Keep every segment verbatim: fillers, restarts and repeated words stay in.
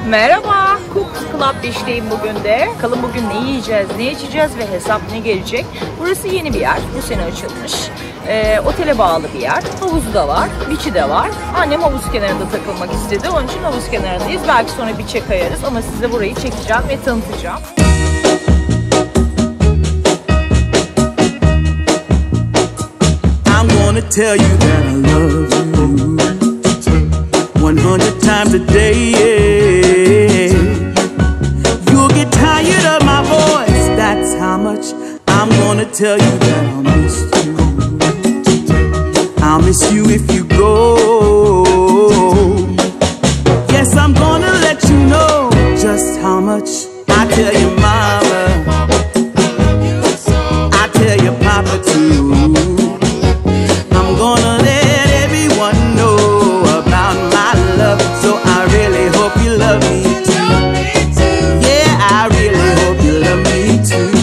Merhaba, Cooks Club beşteyim bugün de. Bakalım bugün ne yiyeceğiz, ne içeceğiz ve hesap ne gelecek. Burası yeni bir yer, bu sene açılmış. Ee, otele bağlı bir yer. Havuzu da var, beach'i de var. Annem havuz kenarında takılmak istedi, onun için havuz kenarındayız. Belki sonra beach'e kayarız ama size burayı çekeceğim ve tanıtacağım. I'm gonna tell you that I love you one hundred times a day, yeah. You'll get tired of my voice, that's how much I'm gonna tell you that I'll miss you. I'll miss you if you go. Yes, I'm gonna let you know just how much I tell your mama, I tell your papa too. I'm gonna let everyone know about my love, so I really hope you love me too. Yeah, I really hope you love me too.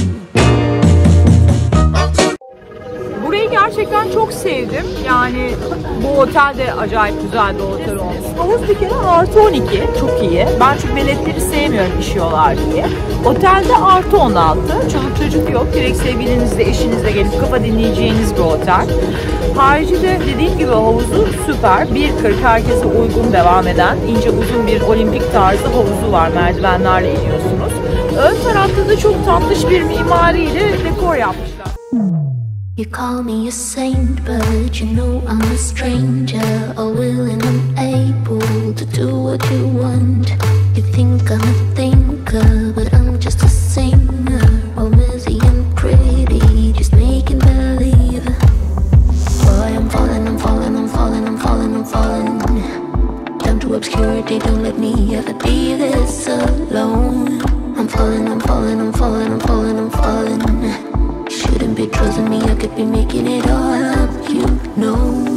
Burayı gerçekten çok sevdim. Yani bu otel de acayip güzel bir otel olmuş. Havuz bir kere artı on iki, çok iyi. Ben çünkü veletleri sevmiyorum işiyorlar diye. Otelde artı on altı, çoluk çocuk yok. Direkt sevgilinizle, eşinizle gelip kafa dinleyeceğiniz bir otel. Haricinde dediğim gibi havuzu süper. bir kırk herkese uygun devam eden ince uzun bir olimpik tarzı havuzu var. Merdivenlerle iniyorsunuz. Ön tarafta da çok tatlış bir mimariyle dekor yapmışlar. You call me a saint, but you know I'm a stranger. All willing and able to do what you want. You think I'm a thinker, but I'm just a singer. All messy and pretty, just making believe. Boy, I'm falling, I'm falling, I'm falling, I'm falling, I'm falling. Down to obscurity, don't let me ever be this alone. I'm falling, I'm falling, I'm falling, I'm falling, I'm falling. Shouldn't be trusting me, I could be making it all up, you know.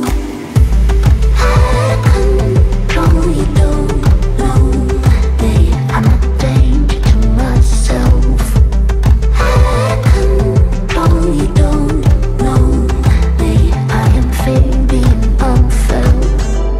I control you, don't know me. I'm a danger to myself. I control you, don't know me. I am fading unfelt.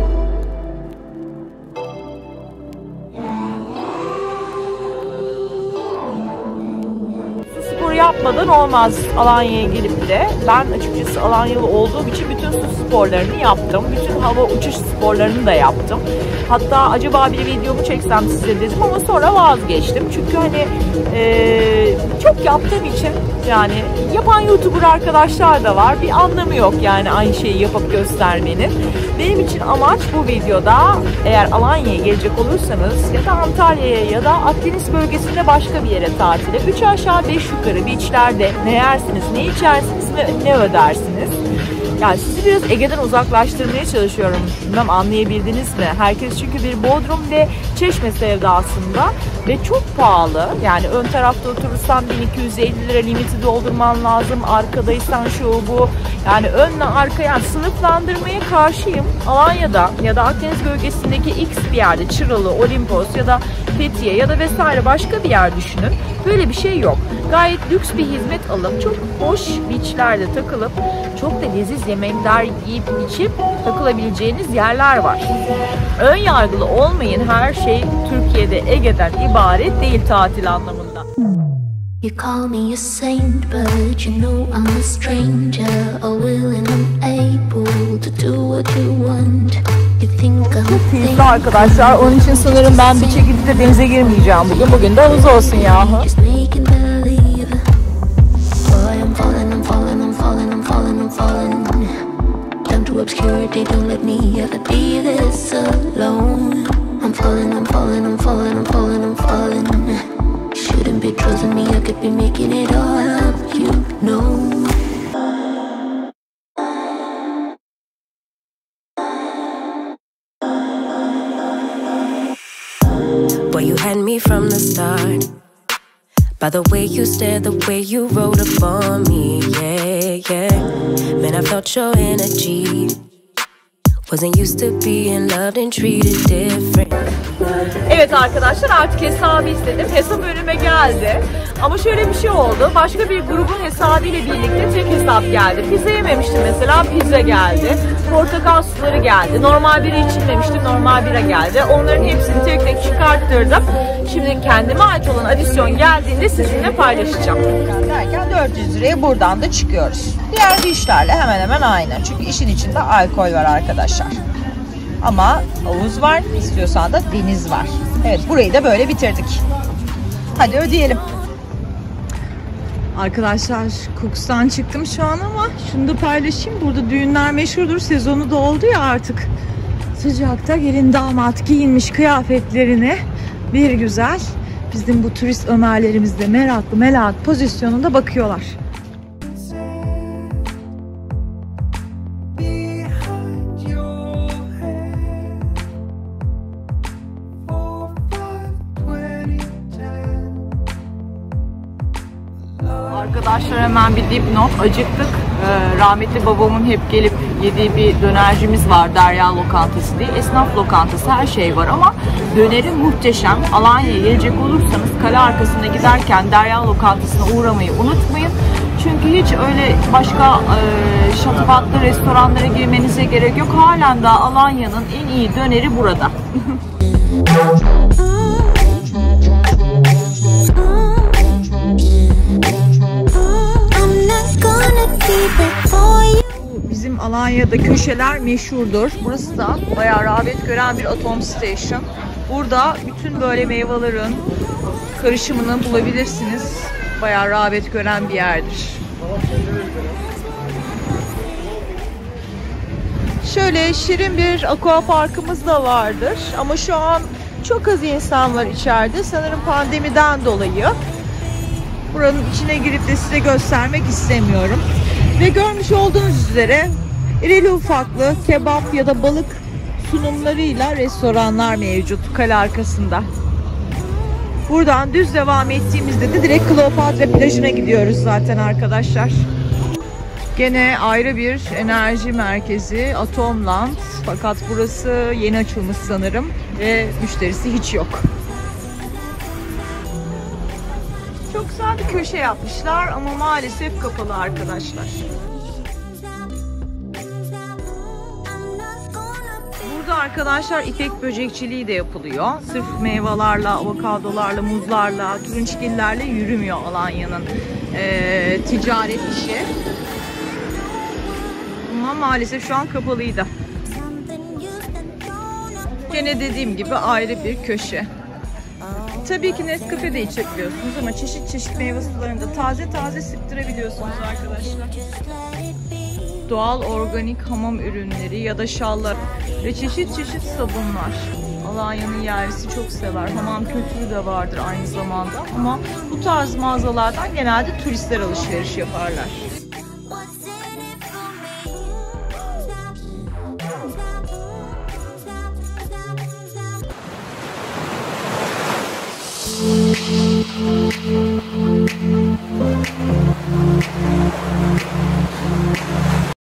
Spor yapmadan olmaz Alanya'ya gelip de. Ben açıkçası Alanyalı olduğum için bütün su sporlarını yaptım. Bütün hava uçuş sporlarını da yaptım. Hatta acaba bir videomu çeksem size dedim ama sonra vazgeçtim. Çünkü hani e, çok yaptığım için yani yapan YouTuber arkadaşlar da var. Bir anlamı yok yani aynı şeyi yapıp göstermenin. Benim için amaç bu videoda eğer Alanya'ya gelecek olursanız ya da Antalya'ya ya da Akdeniz bölgesinde başka bir yere tatile üç aşağı beş yukarı beachlerde ne yersiniz, ne içersiniz ve ne ödersiniz? Yani sizi biraz Ege'den uzaklaştırmaya çalışıyorum. Bilmem anlayabildiniz mi? Herkes çünkü bir Bodrum ve Çeşme sevdasında ve çok pahalı. Yani ön tarafta oturursan bin iki yüz elli lira limiti doldurman lazım. Arkadaysan şu bu. Yani önle arka yani sınıflandırmaya karşıyım. Alanya'da ya da Akdeniz bölgesindeki X bir yerde Çıralı, Olimpos ya da Fethiye ya da vesaire başka bir yer düşünün. Böyle bir şey yok. Gayet lüks bir hizmet alıp çok hoş beachlerde takılıp çok da leziz yemekler yiyip içip takılabileceğiniz yerler var. Ön yargılı olmayın, her şey Türkiye'de Ege'den ibaret değil tatil anlamında. You call me a saint, but you know I'm a stranger. All willing and able to do what you want. You think I'm a Keyifli arkadaşlar. Onun için sanırım ben bir şekilde de denize girmeyeceğim bugün. Bugün de havuz olsun yahu. just making believe. Boy, I'm falling, I'm falling, I'm falling, I'm falling, I'm falling. Down to obscurity, don't let me ever be this alone. I'm falling, I'm falling, I'm falling, I'm falling, I'm falling. Shouldn't be trusting me, I could be making it all up, you know. Boy, you had me from the start. By the way you stared, the way you rode upon me, yeah, yeah. Man, I felt your energy. Wasn't used to being loved and treated different. Evet arkadaşlar, artık hesabı istedim. Hesap önüme geldi. Ama şöyle bir şey oldu. Başka bir grubun hesabı ile birlikte tek hesap geldi. Pizza yememiştim mesela, pizza geldi. Portakal suları geldi. Normal bira içilmemiştim, normal bira geldi. Onların hepsini tek tek çıkarttırdım. Şimdi kendime ait olan adisyon geldiğinde sizinle paylaşacağım. Derken dört yüz liraya buradan da çıkıyoruz. Diğer işlerle hemen hemen aynı. Çünkü işin içinde alkol var arkadaşlar. Ama havuz var, istiyorsan da deniz var. Evet, burayı da böyle bitirdik. Hadi ödeyelim. Arkadaşlar Cooks'tan çıktım şu an ama şunu da paylaşayım. Burada düğünler meşhurdur. Sezonu da oldu ya artık. Sıcakta gelin damat giyinmiş kıyafetlerini bir güzel bizim bu turist Ömerlerimiz de meraklı merak pozisyonunda bakıyorlar. Arkadaşlar hemen bir dipnot, acıktık. Ee, rahmetli babamın hep gelip yediği bir dönercimiz var, Derya Lokantası diye. Esnaf lokantası, her şey var ama döneri muhteşem. Alanya'ya gelecek olursanız kale arkasına giderken Derya Lokantası'na uğramayı unutmayın. Çünkü hiç öyle başka e, şatafatlı restoranlara girmenize gerek yok. Halen daha Alanya'nın en iyi döneri burada. Bizim Alanya'da köşeler meşhurdur. Burası da bayağı rağbet gören bir Atom Station. Burada bütün böyle meyvelerin karışımını bulabilirsiniz. Bayağı rağbet gören bir yerdir. Şöyle şirin bir aqua parkımız da vardır. Ama şu an çok az insan var içeride. Sanırım pandemiden dolayı. Buranın içine girip de size göstermek istemiyorum. Ve görmüş olduğunuz üzere irili ufaklı kebap ya da balık sunumlarıyla restoranlar mevcut kale arkasında. Buradan düz devam ettiğimizde de direkt Kleopatra plajına gidiyoruz zaten arkadaşlar. Gene ayrı bir enerji merkezi Atomland. Fakat burası yeni açılmış sanırım ve müşterisi hiç yok. Çok güzel bir köşe yapmışlar ama maalesef kapalı arkadaşlar. Burada arkadaşlar ipek böcekçiliği de yapılıyor. Sırf meyvelerle, avokadolarla, muzlarla, turunçgillerle yürümüyor Alanya'nın ee, ticaret işi. Ama maalesef şu an kapalıydı. Gene dediğim gibi ayrı bir köşe. Tabii ki Nescafe de içebiliyorsunuz ama çeşit çeşit meyve sularını da taze taze sıktırabiliyorsunuz arkadaşlar. Doğal organik hamam ürünleri ya da şallar ve çeşit çeşit sabunlar. Alanya'nın yerlisi çok sever. Hamam kültürü de vardır aynı zamanda ama bu tarz mağazalardan genelde turistler alışveriş yaparlar. Thank you.